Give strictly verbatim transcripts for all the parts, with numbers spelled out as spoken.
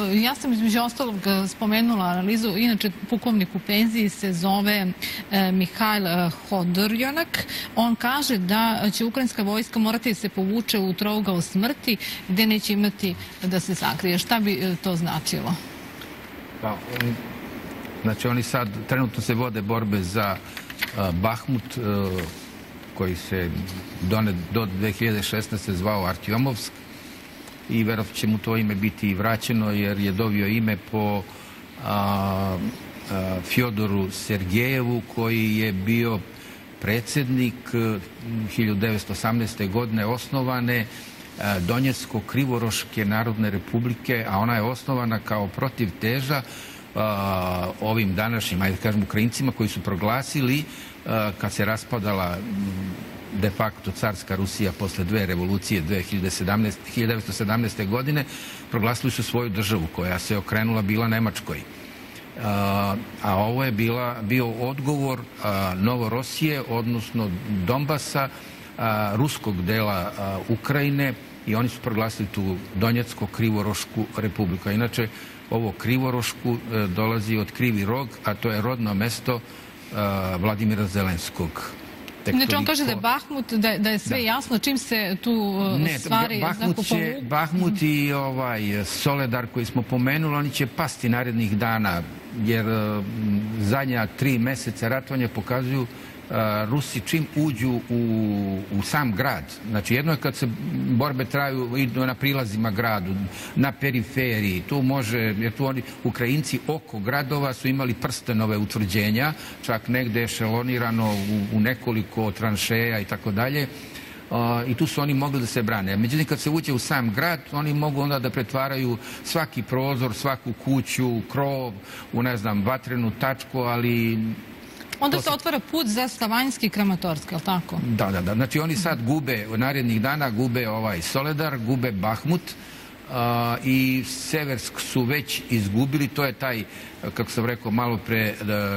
ja sam između ostalog spomenula analizu, inače pukovnik u penziji se zove Mihajl Hodorjonak. On kaže da će ukrajinska vojska morati da se povuče u trougao smrti gdje neće imati da se sakrije. Šta bi to značilo? Pa, oni, znači oni sad trenutno se vode borbe za uh, Bahmut, uh, koji se donet, do dve hiljade šesnaeste. zvao Artjomovsk i vjerojatno će mu to ime biti i vraćeno jer je dobio ime po a, a, Fjodoru Sergejevu koji je bio predsjednik hiljadu devetsto osamnaeste. godine osnovane Donjecko-Krivoroške narodne republike, a ona je osnovana kao protivteža a, ovim današnjim, ajde kažem, Ukrajincima koji su proglasili a, kad se raspadala de facto carska Rusija posle dve revolucije hiljadu devetsto sedamnaeste. godine, proglasili su svoju državu koja se okrenula bila Nemačkoj. A, a ovo je bila, bio odgovor a, Novorosije, odnosno Donbasa, a, ruskog dela a, Ukrajine, i oni su proglasili tu Donjecko-Krivorošku republiku. Inače, ovo Krivorošku a, dolazi od Krivi Rog, a to je rodno mesto a, Vladimira Zelenskog. Znači on kaže da je Bahmut, da je, da je sve da. jasno čim se tu ne, stvari... Bahmut, će, Bahmut i ovaj Soledar koji smo pomenuli, oni će pasti narednih dana, jer uh, zadnja tri meseca ratovanja pokazuju uh, Rusi čim uđu u, u sam grad. Znači jedno je kad se borbe traju, idu na prilazima gradu, na periferiji, tu može, jer tu oni Ukrajinci oko gradova su imali prstenove utvrđenja, čak negde ešelonirano u, u nekoliko tranšeja i tako dalje. I tu su oni mogli da se brane. Međutim, kad se uđe u sam grad, oni mogu onda da pretvaraju svaki prozor, svaku kuću, krov, u ne znam, vatrenu tačku, ali... Onda se otvara put za Stavanjski i Kramatorsk, je li tako? Da, da, da. Znači oni sad gube, u narednih dana gube ovaj Soledar, gube Bahmut uh, i Seversk su već izgubili. To je taj, kako sam rekao malo pre,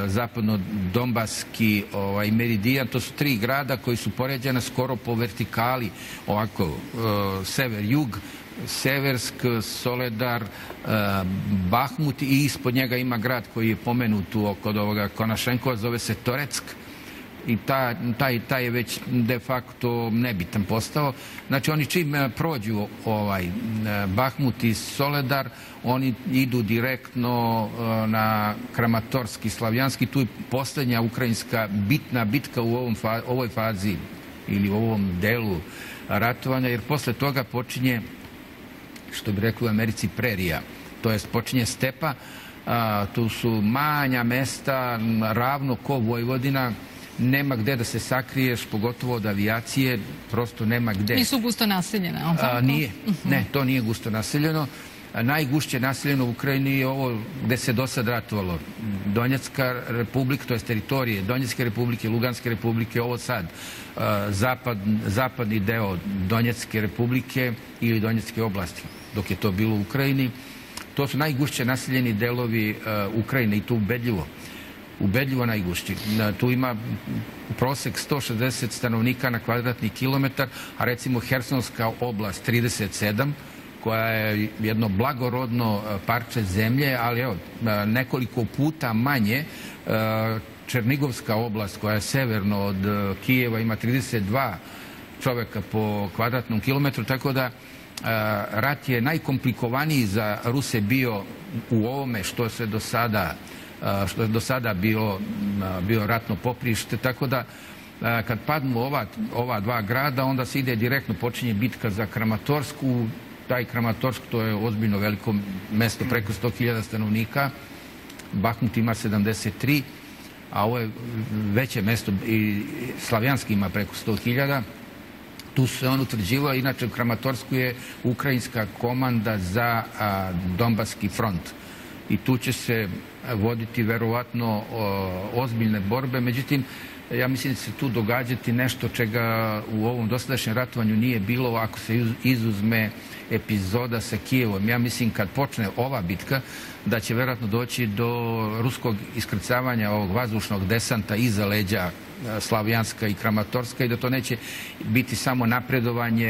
zapadno-donbaski ovaj, meridijan. To su tri grada koji su poređena skoro po vertikali, ovako, uh, sever-jug, Seversk, Soledar, uh, Bahmut, i ispod njega ima grad koji je pomenut kod ovoga Konašenkova, zove se Toreck, i ta, taj, taj je već de facto nebitan postao. Znači oni čim prođu ovaj, Bahmut i Soledar, oni idu direktno uh, na Kramatorski, Slavjanski. Tu je posljednja ukrajinska bitna bitka u ovom fa ovoj fazi ili u ovom delu ratovanja, jer posle toga počinje, što bi rekli u Americi, prerija. To jest počinje stepa, a, tu su manja mesta, ravno ko Vojvodina, nema gde da se sakriješ, pogotovo od avijacije, prosto nema gde. Nisu gusto naseljene, ali tako? A, nije, ne, to nije gusto naseljeno. A, najgušće naseljeno u Ukrajini je ovo gde se do sad ratovalo. Donjecka republika, to je teritorije Donjecke republike, Luganske republike, ovo sad zapad, zapadni deo Donjecke republike ili Donjecke oblasti, dok je to bilo u Ukrajini. To su najgušće naseljeni delovi uh, Ukrajine i tu ubedljivo. Ubedljivo najgušći. Tu ima prosek sto šezdeset stanovnika na kvadratni kilometar, a recimo Hersonska oblast trideset sedam, koja je jedno blagorodno parče zemlje, ali evo, nekoliko puta manje. Černigovska oblast, koja je severno od Kijeva, ima trideset dva čoveka po kvadratnom kilometru, tako da rat je najkomplikovaniji za Ruse bio u ovome što se do sada, što je do sada bilo, bio ratno poprište, tako da kad padnu ova, ova dva grada, onda se ide direktno, počinje bitka za Kramatorsku. Taj Kramatorsk, to je ozbiljno veliko mesto, preko sto hiljada stanovnika. Bahmut ima sedamdeset tri, a ovo je veće mesto, i Slavjanski ima preko sto hiljada. Tu se on utvrđivao, inače u Kramatorsku je ukrajinska komanda za a, Donbaski front. I tu će se voditi verovatno o, ozbiljne borbe, međutim, ja mislim da se tu događati nešto čega u ovom dosadašnjem ratovanju nije bilo, ako se izuzme epizoda sa Kijevom. Ja mislim kad počne ova bitka da će verovatno doći do ruskog iskrcavanja ovog vazdušnog desanta iza leđa Slavjanska i Kramatorska, i da to neće biti samo napredovanje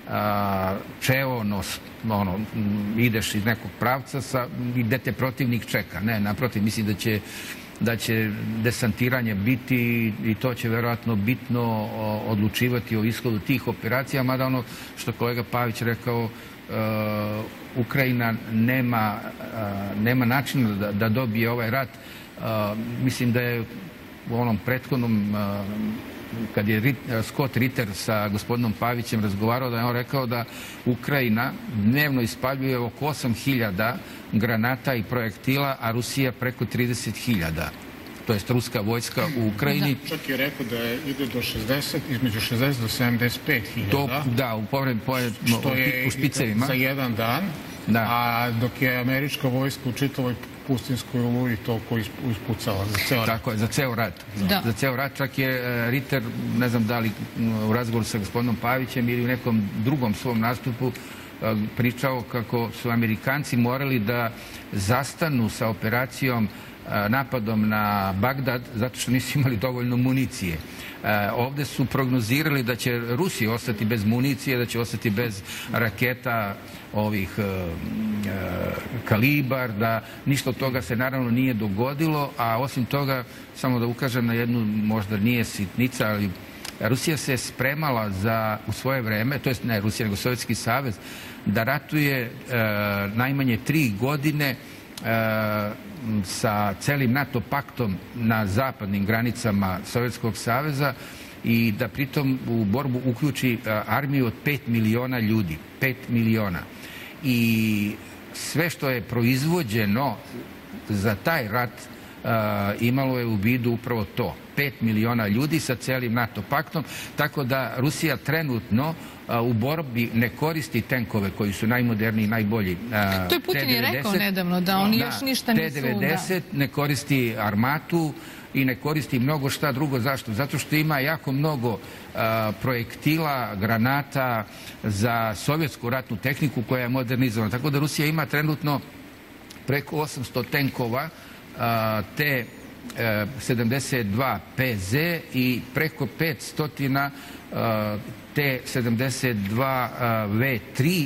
čeono, ono, ideš iz nekog pravca sa, gde te protivnik čeka. Ne, naprotiv, mislim da će da će desantiranje biti i to će verovatno bitno odlučivati o ishodu tih operacija, mada ono što kolega Pavić rekao, Ukrajina nema, nema načina da, da dobije ovaj rat. Mislim da je u onom prethodnom, kad je Scott Ritter sa gospodinom Pavićem razgovarao, da je on rekao da Ukrajina dnevno ispaljuje oko osam hiljada granata i projektila, a Rusija preko trideset hiljada. To jest ruska vojska u Ukrajini. Da. Čak je rekao da ide do šezdeset, između šezdeset do sedamdeset pet hiljada. Da, u povrem, što je u špicevima. Za jedan dan. Da. A dok je američka vojska u čitavoj pustinskoj oluji toliko ispucala za ceo rat. Tako je, za ceo rat. Da. Za ceo rat. Čak je Ritter, ne znam da li u razgovoru sa gospodinom Pavićem ili u nekom drugom svom nastupu pričao kako su Amerikanci morali da zastanu sa operacijom napadom na Bagdad zato što nisu imali dovoljno municije. Ovde su prognozirali da će Rusi ostati bez municije, da će ostati bez raketa ovih kalibar, da ništa od toga se naravno nije dogodilo, a osim toga, samo da ukažem na jednu, možda nije sitnica, ali Rusija se spremala za, u svoje vreme, to jest ne Rusija, nego Sovjetski savez, da ratuje najmanje tri godine sa celim NATO paktom na zapadnim granicama Sovjetskog saveza i da pritom u borbu uključi armiju od pet miliona ljudi. pet miliona. I sve što je proizvođeno za taj rat imalo je u vidu upravo to. pet miliona ljudi sa celim NATO paktom, tako da Rusija trenutno u borbi ne koristi tenkove koji su najmoderniji i najbolji. To je Putin je rekao nedavno, da oni još ništa nisu... T devedeset ne koristi armatu i ne koristi mnogo šta drugo. Zašto? Zato što ima jako mnogo projektila, granata za sovjetsku ratnu tehniku koja je modernizovana. Tako da Rusija ima trenutno preko osamsto tenkova T sedamdeset dva P Z i preko petsto T sedamdeset dva V tri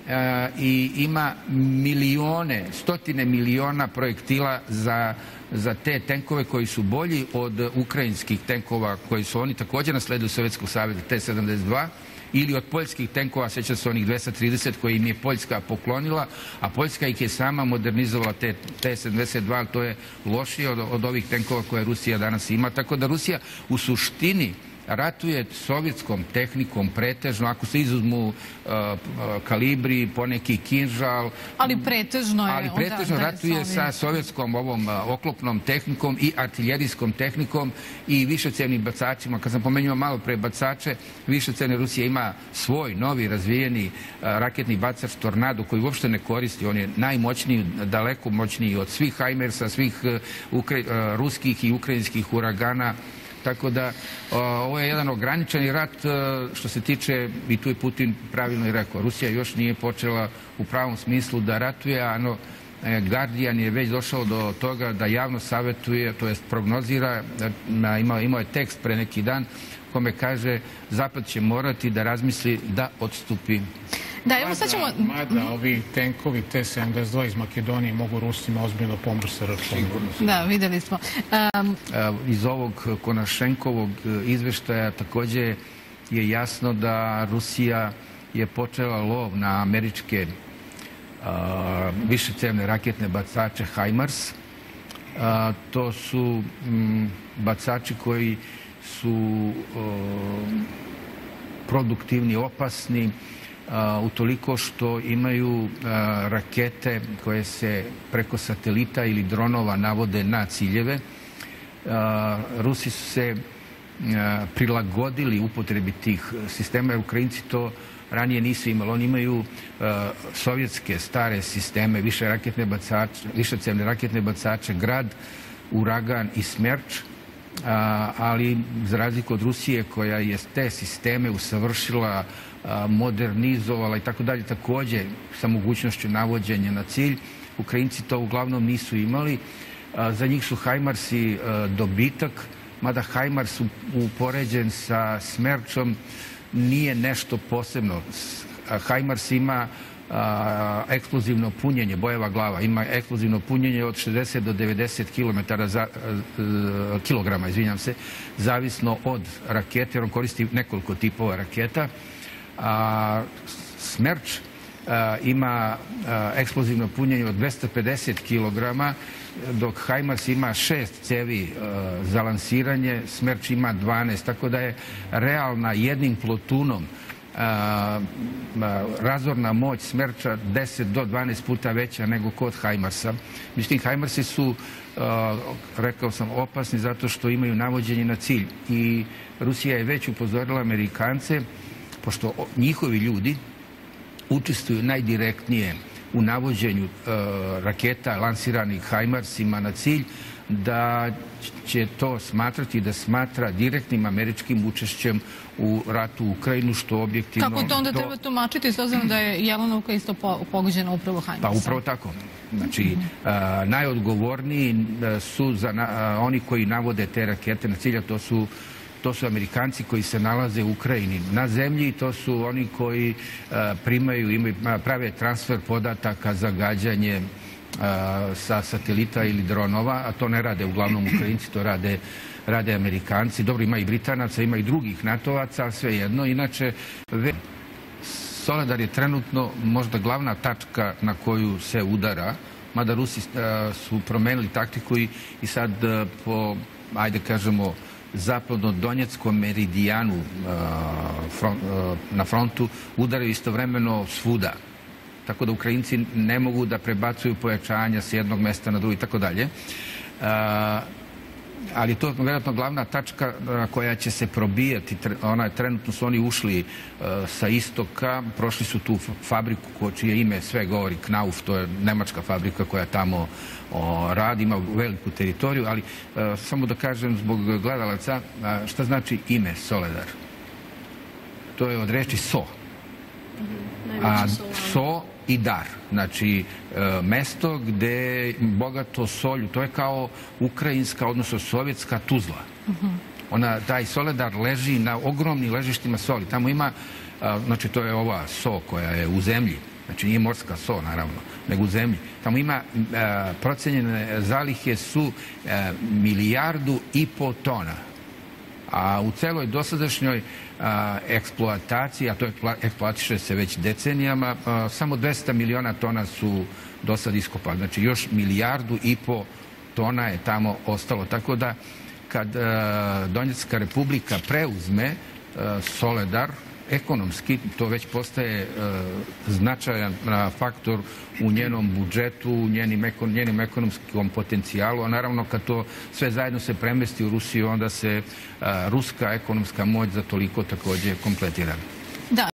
i ima milione, stotine miliona projektila za, za te tenkove koji su bolji od ukrajinskih tenkova koji su oni također nasledili Sovjetskog saveza T sedamdeset dva ili od poljskih tenkova, seća se onih dvesta trideset koji im je Poljska poklonila, a Poljska ih je sama modernizovala T sedamdeset dva, ali to je lošije od, od ovih tenkova koje Rusija danas ima. Tako da Rusija u suštini ratuje sovjetskom tehnikom pretežno, ako se izuzmu uh, kalibri, poneki kinžal. Ali pretežno je. Ali pretežno da, ratuje da sa sovjetskom ovom uh, oklopnom tehnikom i artiljerijskom tehnikom i višecevnim bacačima. Kad sam pomenuo malo pre bacače, višecevne Rusija ima svoj novi razvijeni uh, raketni bacač Tornado koji uopšte ne koristi. On je najmoćniji, daleko moćniji od svih Hajmersa, svih uh, ukre, uh, ruskih i ukrajinskih uragana. Tako da ovo je jedan ograničeni rat što se tiče, i tu je Putin pravilno i rekao, Rusija još nije počela u pravom smislu da ratuje, a no, Guardian je već došao do toga da javno savjetuje, to jest prognozira, imao, imao je tekst pre neki dan kome kaže Zapad će morati da razmisli da odstupi. Da, evo sad ćemo... Mada ovi tenkovi T sedamdeset dva iz Makedonije mogu Rusima ozbiljno pomoći sa računom. Da, videli smo. Um... Iz ovog Konašenkovog izveštaja također je jasno da Rusija je počela lov na američke uh, višecevne raketne bacače HIMARS. Uh, to su um, bacači koji su uh, produktivni, opasni, Uh, utoliko što imaju uh, rakete koje se preko satelita ili dronova navode na ciljeve. Uh, Rusi su se uh, prilagodili upotrebi tih sistema, jer Ukrajinci to ranije nisu imali. Oni imaju uh, sovjetske stare sisteme, više raketne bacače, višecevne raketne bacače, Grad, Uragan i Smerč, uh, ali za razliku od Rusije koja je te sisteme usavršila, modernizovala i tako dalje, također sa mogućnošću navođenja na cilj. Ukrajinci to uglavnom nisu imali. Za njih su HIMARS-i dobitak, mada HIMARS upoređen sa Smerčom nije nešto posebno. HIMARS ima eksplozivno punjenje, bojeva glava, ima eksplozivno punjenje od šezdeset do devedeset kilograma, izvinjam se, zavisno od rakete, jer on koristi nekoliko tipova raketa. Smerč ima eksplozivno punjenje od dvesta pedeset kilograma, dok HIMARS ima šest cevi za lansiranje, Smerč ima dvanaest, tako da je realna jednim plutonom razorna moć Smerča deset do dvanaest puta veća nego kod HIMARS-a. Međutim, HIMARS-i su, rekao sam, opasni zato što imaju navođenje na cilj. I Rusija je već upozorila Amerikance, pošto njihovi ljudi učestvuju najdirektnije u navođenju raketa lansiranih HIMARS-ima na cilj, da će to smatrati, da smatra direktnim američkim učešćem u ratu u Ukrajinu, što objektivno... Kako to onda treba tumačiti, s obzirom da je Jelenovka isto pogođena upravo HIMARS-om? Pa upravo tako. Znači, najodgovorniji su oni koji navode te rakete na cilj, a to su To su Amerikanci koji se nalaze u Ukrajini na zemlji, to su oni koji primaju, imaju, prave transfer podataka za gađanje sa satelita ili dronova, a to ne rade uglavnom Ukrajinci, to rade, rade Amerikanci. Dobro, ima i Britanaca, ima i drugih natovaca, sve jedno. Inače, Soledar je trenutno možda glavna tačka na koju se udara, mada Rusi su promenili taktiku i, i sad po, ajde kažemo, zapadno-donjeckom meridijanu na frontu udaraju istovremeno svuda. Tako da Ukrajinci ne mogu da prebacuju pojačanja s jednog mesta na drugi i tako dalje. Ali to je vjerojatno glavna tačka koja će se probijati. Ona, trenutno su oni ušli sa istoka, prošli su tu fabriku čije ime sve govori, Knauf, to je nemačka fabrika koja tamo radi, ima veliku teritoriju, ali samo da kažem zbog gledalaca šta znači ime Soledar. To je od reči so. A so i dar. Znači, mesto gde je bogato solju. To je kao ukrajinska, odnosno sovjetska Tuzla. Ona, taj Soledar leži na ogromnim ležištima soli. Tamo ima, znači to je ova so koja je u zemlji. Znači nije morska so, naravno, nego u zemlji. Tamo ima, procenjene zalihe su milijardu i po tona. A u celoj dosadašnjoj eksploataciji, a to eksploatiše se već decenijama, samo dvesta miliona tona su do sad iskopali. Znači još milijardu i po tona je tamo ostalo. Tako da kad Donjecka republika preuzme Soledar, ekonomski to već postaje značajan faktor u njenom budžetu, u njenim ekonomskom potencijalu, a naravno kad to sve zajedno se premesti u Rusiju, onda se ruska ekonomska moć za toliko također kompletira.